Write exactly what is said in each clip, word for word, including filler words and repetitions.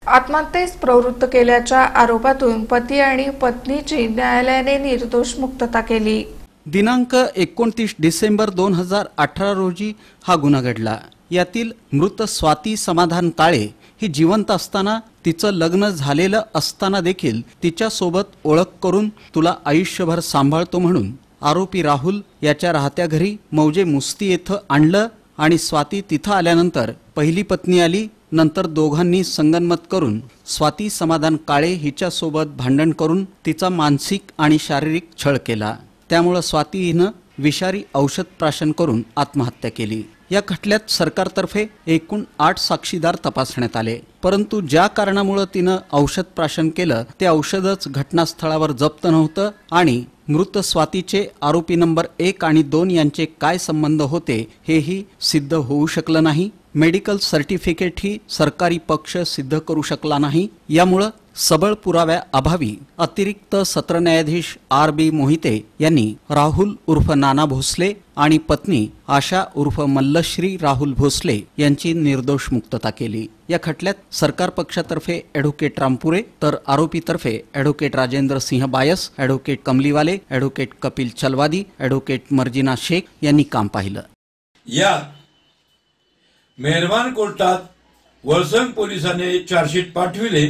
आत्महत्येस प्रवृत्त केल्याच्या आरोपातून पती आणि पत्नीची न्यायालयाने निर्दोष मुक्तता केली। दिनांक एकोणतीस डिसेंबर दोन हजार अठरा रोजी हा गुन्हा घडला। यातील मृत स्वाती समाधान काळे ही जिवंत असताना तिचं लग्न झालेलं असताना देखील तिच्या सोबत ओळख करून तुला आयुष्यभर सांभाळतो म्हणून आरोपी राहुल याच्या राहत्या घरी मौजे मुस्ती येथे आणलं आणि स्वाती तिथं आल्यानंतर पहिली पत्नी आली। नंतर दोघांनी संगनमत करून स्वाती समाधान काळे हिच्या सोबत भांडण करून तिचा मानसिक आणि शारीरिक छळ केला। त्यामुळे स्वाती हिनं विषारी औषध प्राशन करून आत्महत्या केली। या खटल्यात सरकारतर्फे एकूण आठ साक्षीदार तपासण्यात आले, परंतु ज्या कारणामुळे तिनं औषध प्राशन केलं ते औषधच घटनास्थळावर जप्त नव्हतं आणि मृत स्वातीचे आरोपी नंबर एक आणि दोन यांचे काय संबंध होते हेही सिद्ध होऊ शकलं नाही। मेडिकल सर्टिफिकेट ही सरकारी पक्ष सिद्ध करू शकला नाही। यामुळे सबळ पुराव्या अभावी अतिरिक्त सत्र न्यायाधीश आर बी मोहिते यांनी राहुल उर्फ नाना भोसले आणि पत्नी आशा उर्फ मल्लश्री राहुल भोसले यांची निर्दोष मुक्तता केली। या खटल्यात सरकार पक्षातर्फे ॲडव्होकेट रामपुरे तर आरोपीतर्फे advocate Rajendra Singh Bayas, advocate Kamliwale, advocate Kapil Chalwadi, advocate Marjina Shaikh यांनी काम पाहिलं। या मेहरबान कोर्टात वळसंग पोलिसांनी चार्जशीट पाठविले।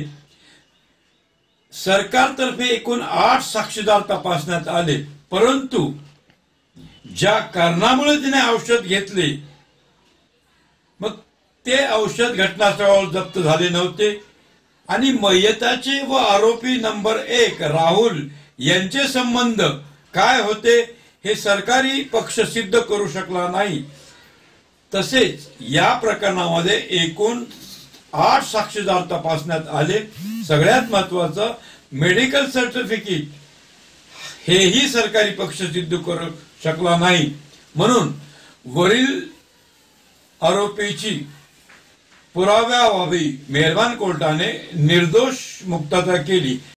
सरकारतर्फे एकूण आठ साक्षीदार तपासण्यात आले, परंतु ज्या कारणामुळे तिने औषध घेतले मग ते औषध घटनास्थळावर जप्त झाले नव्हते आणि मयताचे व आरोपी नंबर एक राहुल यांचे संबंध काय होते हे सरकारी पक्ष सिद्ध करू शकला नाही। तसेच या प्रकरणामध्ये एकूण आठ साक्षीदार तपासण्यात आले। सगळ्यात महत्त्वाचं मेडिकल सर्टिफिकेट हेही सरकारी पक्ष सिद्ध करू शकला नाही, म्हणून वरील आरोपीची पुराव्याअभावी मेहरबान कोर्टाने निर्दोष मुक्तता केली।